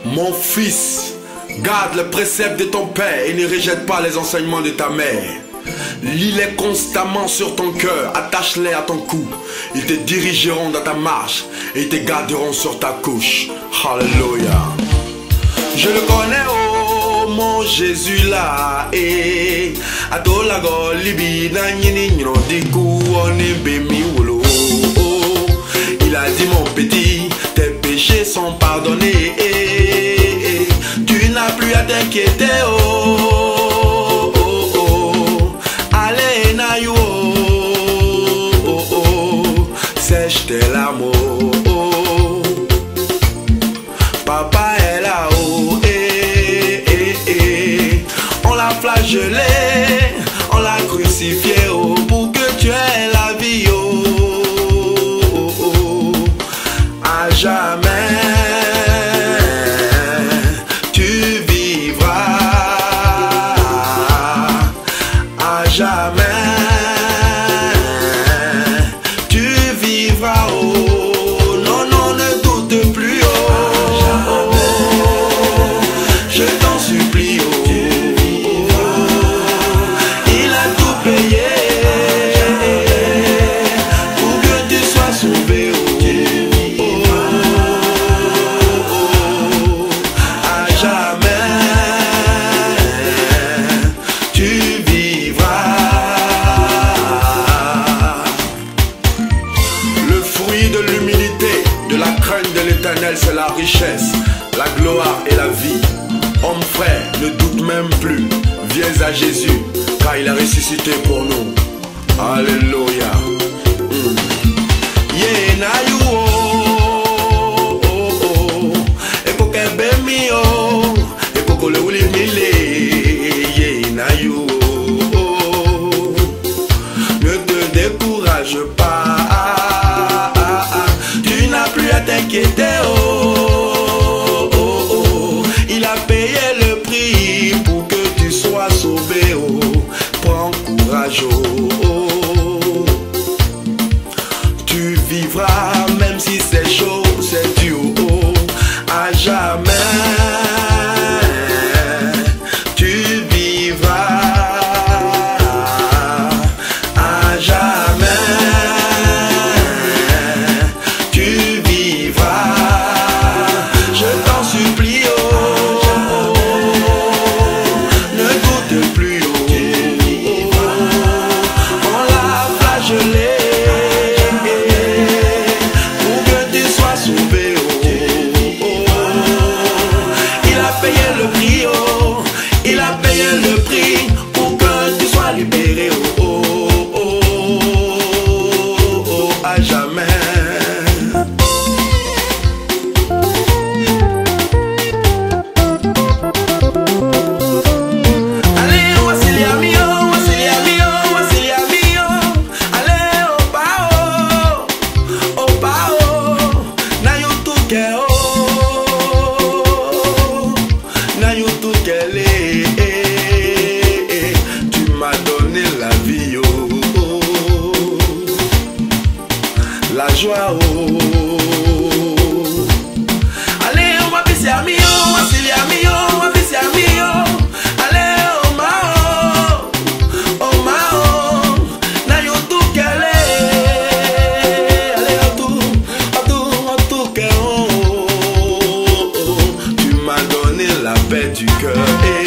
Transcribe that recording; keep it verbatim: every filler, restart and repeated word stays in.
Mon fils, garde le précepte de ton père et ne rejette pas les enseignements de ta mère. Lis-les constamment sur ton cœur, attache-les à ton cou. Ils te dirigeront dans ta marche et ils te garderont sur ta couche. Alléluia. Je le connais, oh mon Jésus là. Et à toi la golibi na nyini nyino diku oni bemi wolo. Il a dit mon petit, tes péchés sont pardonnés. Tu n'as plus à t'inquiéter, oh, oh, oh. Allez, Naïo, oh, oh, oh. Sèche tes larmes, oh, oh. Papa est là-haut, eh, eh, eh. On l'a flagellé, on l'a crucifié, oh, pour que tu aies la vie, oh, oh, oh. À jamais. Jamais tu vivras, oh non, non, ne doute plus, oh, jamais, je t'en supplie, oh, il a tout payé pour que tu sois sauvé, oh, oh, à jamais tu de l'humilité, de la crainte de l'Éternel, c'est la richesse, la gloire et la vie. Homme frère, ne doute même plus, viens à Jésus, car il a ressuscité pour nous. Alléluia. Mm. Yeah, na you, oh, oh, oh. Eko kebe mi, oh. Eko kole uli mile. Yeah, na you, oh, oh. Ne te décourage pas. T'inquiéter, oh, oh, oh, il a payé le prix pour que tu sois sauvé, oh, prends courage, oh, oh, tu vivras même si c'est chaud, c'est dur, oh, à jamais, tu vivras, à jamais. Il a payé le prix pour que tu sois libéré, oh, oh, oh, oh, oh, à jamais. Allez, wasilia mio, wasilia mio, wasilia mio. Allez, oh, bao, oh, bao, na yutuke, oh, na yutuke le. La joie, oh. Allez, on va pisser à mio, on va pisser à mio, on va pisser à mio. Allez, oh mao, oh mao, na yo tout qu'elle est. Allez, oh tout, oh tout, oh tout qu'elle est. Tu m'as donné la paix du cœur.